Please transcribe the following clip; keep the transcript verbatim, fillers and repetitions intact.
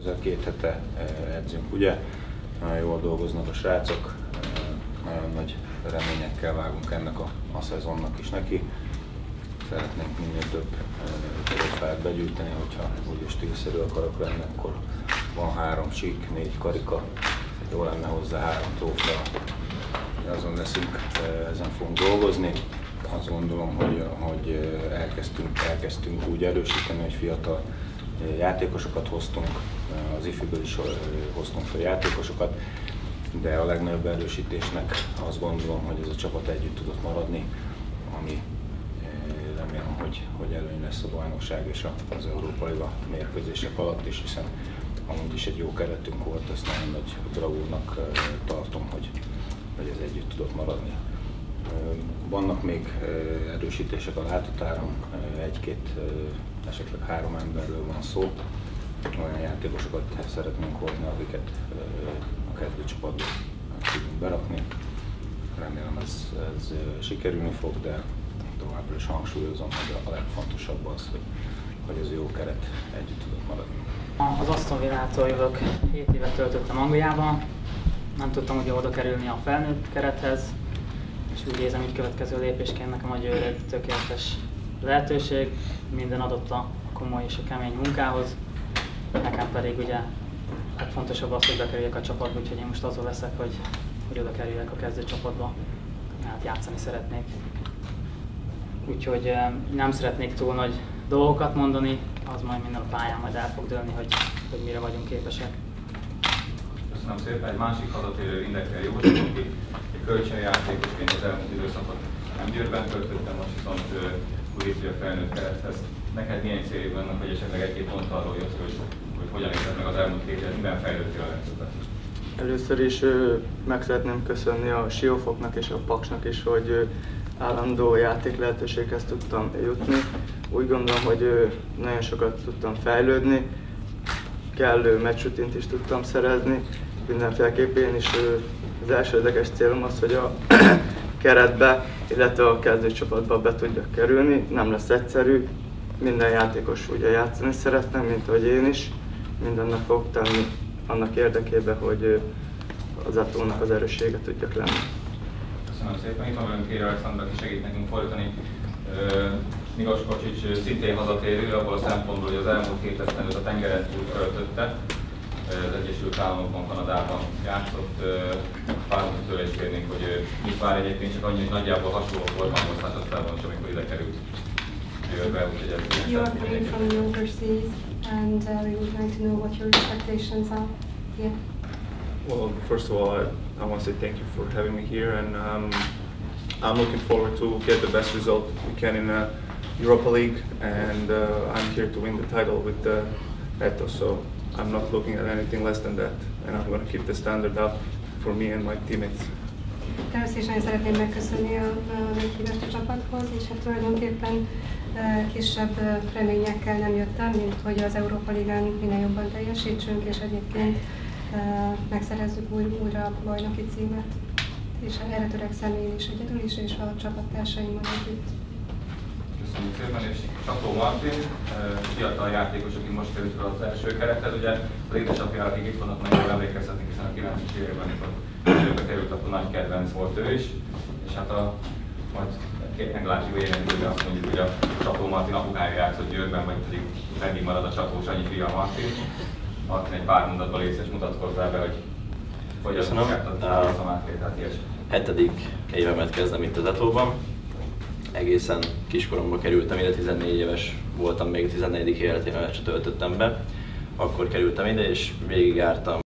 Közel két hete edzünk, ugye? Nagyon jól dolgoznak a srácok, nagyon nagy reményekkel vágunk ennek a, a szezonnak is neki. Szeretnénk minél több trófeát begyűjteni, hogyha úgyis stílszerű akarok lenni, akkor van három csík, négy karika, jó lenne hozzá három trófea. Azon leszünk, ezen fogunk dolgozni. Azt gondolom, hogy, hogy elkezdtünk, elkezdtünk úgy erősíteni, hogy fiatal játékosokat hoztunk, az ifiből is hoztunk fel játékosokat, de a legnagyobb erősítésnek azt gondolom, hogy ez a csapat együtt tudott maradni, ami remélem, hogy, hogy előny lesz a bajnokság és az Európa Liga mérkőzések alatt is, hiszen amúgy is egy jó keretünk volt, ezt nagyon nagy bravúrnak tartom, hogy, hogy ez együtt tudott maradni. Vannak még erősítések a látótáron, egy-két, esetleg három emberről van szó. Olyan játékosokat szeretnénk hozni, akiket a kezdőcsapatba tudunk berakni. Remélem ez, ez sikerülni fog, de továbbra is hangsúlyozom, hogy a legfontosabb az, hogy, hogy ez a jó keret együtt tudott maradni. Az Aston Villától jövök, hét évet töltöttem Angliában, nem tudtam ugye oda kerülni a felnőtt kerethez, és úgy érzem, hogy következő lépésként nekem egy tökéletes lehetőség, minden adott a komoly és a kemény munkához, nekem pedig ugye legfontosabb az, hogy bekerüljek a csapatba, úgyhogy én most azon leszek, hogy, hogy oda kerüljek a kezdőcsapatba, hát játszani szeretnék. Úgyhogy nem szeretnék túl nagy dolgokat mondani, az majd minden a pályán majd el fog dőlni, hogy, hogy mire vagyunk képesek. Köszönöm szépen. Egy másik hazatérő Indekel József, aki egy kölcsönjátékosként az elmúlt időszakot nem Győrben töltöttem, most viszont újítja a felnőtt kerethez. Neked milyen céljuk vannak, hogy esetleg egy-két pont arról jössz, hogy, hogy hogyan érzed meg az elmúlt két évet, miben fejlődtél a legtöbbet? Először is meg szeretném köszönni a Siófoknak és a Paksnak is, hogy állandó játék lehetőséghez tudtam jutni. Úgy gondolom, hogy nagyon sokat tudtam fejlődni, kellő meccsrutint is tudtam szerezni. Mindenféleképpen is az elsődleges célom az, hogy a keretbe, illetve a kezdőcsapatba be tudjak kerülni. Nem lesz egyszerű, minden játékos ugye játszani szeretne, mint ahogy én is. Mindennek fogok tenni annak érdekében, hogy az Atónak az erőssége tudjak lenni. Köszönöm szépen. Itt van velünk Kéri Alexander, aki segít nekünk folytani. Milos Kocsics szintén hazatérő, abból a szempontból, hogy az elmúlt hét esztendőt a tengeren túl töltötte. Az Egyesült Államokban, Kanadában játszott. Párhuzamot tőle is kérnénk, hogy mit vár egyébként, csak annyi, hogy nagyjából hasonló formálkoztatásában, és amikor ide került Győrbe, úgyhogy ez You are coming from the overseas, and uh, we would like to know what your expectations are here. Well, first of all, I, I want to say thank you for having me here, and um, I'm looking forward to get the best result we can in the Europa League, and uh, I'm here to win the title with the Eto, so I'm not looking at anything less than that, and I'm going to keep the standard up for me and my teammates. Természetesen szeretném megköszönni a, a meghívást a csapathoz, és hát tulajdonképpen uh, kisebb uh, reményekkel nem jöttem, mint hogy az Európa Ligán minél jobban teljesítsünk, és egyébként uh, megszerezzük új, újra a bajnoki címet. És erre törekszem én is egyedül is, és a csapattársaimmal együtt. Köszönjük szépen, és Csapó Martin, fiatal játékos, aki most került fel az első kerethez. Ugye az édesapjára, akik itt vannak, nagyon jól emlékezhetnek, hiszen a kilencvenes években, amikor előbb került, akkor nagy kedvenc volt ő is. És hát a, majd meglátjuk, hogy én azt mondjuk, hogy a Csapó Martin apukája játszott Győrben, vagy pedig meddig marad a Csapó Sanyi fia Martin. Martin, egy pár mondatban légy szíves, mutatkozzál be, hogy hogyan mutatkozott a Mátétát ilyes. Hetedik évemet kezdem itt az Etóban. Egészen kiskoromban kerültem ide, tizennégy éves voltam, még tizennegyedik életévemet se töltöttem be. Akkor kerültem ide, és végigjártam